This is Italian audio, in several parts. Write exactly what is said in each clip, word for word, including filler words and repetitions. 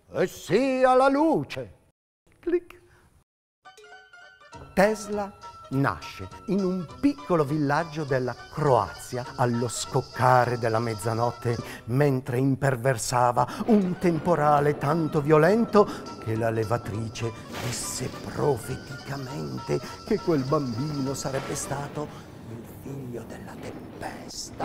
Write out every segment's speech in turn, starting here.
e sia la luce. Clic. Tesla nasce in un piccolo villaggio della Croazia allo scoccare della mezzanotte, mentre imperversava un temporale tanto violento che la levatrice disse profeticamente che quel bambino sarebbe stato il figlio della tempesta.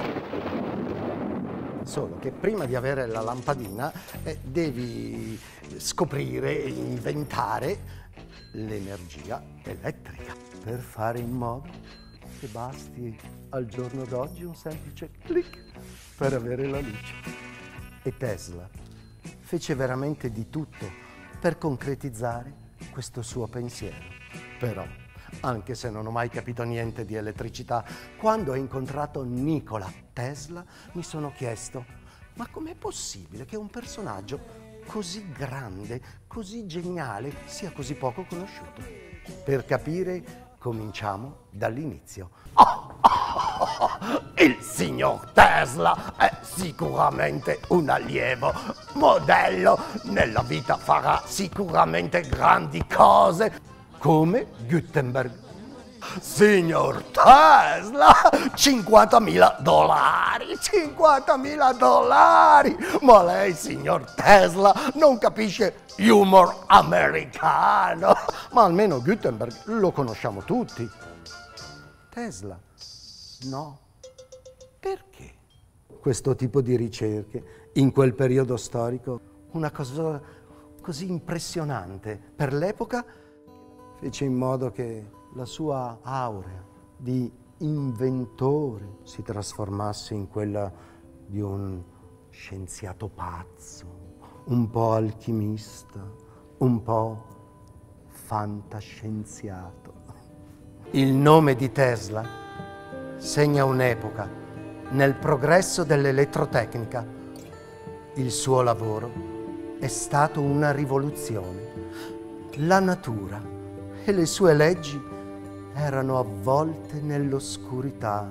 Solo che prima di avere la lampadina eh, devi scoprire e inventare l'energia elettrica per fare in modo che basti al giorno d'oggi un semplice clic per avere la luce. E Tesla fece veramente di tutto per concretizzare questo suo pensiero. Però, anche se non ho mai capito niente di elettricità, quando ho incontrato Nikola Tesla mi sono chiesto: ma com'è possibile che un personaggio così grande, così geniale, sia così poco conosciuto? Per capire, cominciamo dall'inizio. Oh, oh, oh, il signor Tesla è sicuramente un allievo modello. Nella vita farà sicuramente grandi cose, come Gutenberg. Signor Tesla, cinquantamila dollari, cinquantamila dollari! Ma lei, signor Tesla, non capisce humor americano. Ma almeno Gutenberg lo conosciamo tutti. Tesla, no. Perché? Questo tipo di ricerche, in quel periodo storico, una cosa così impressionante per l'epoca, fece in modo che la sua aurea di inventore si trasformasse in quella di un scienziato pazzo, un po' alchimista, un po' fantascienziato. Il nome di Tesla segna un'epoca nel progresso dell'elettrotecnica. Il suo lavoro è stato una rivoluzione. La natura e le sue leggi erano avvolte nell'oscurità.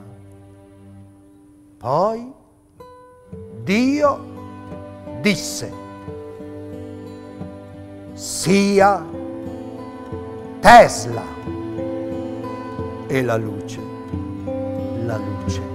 Poi Dio disse: sia Tesla. E la luce, la luce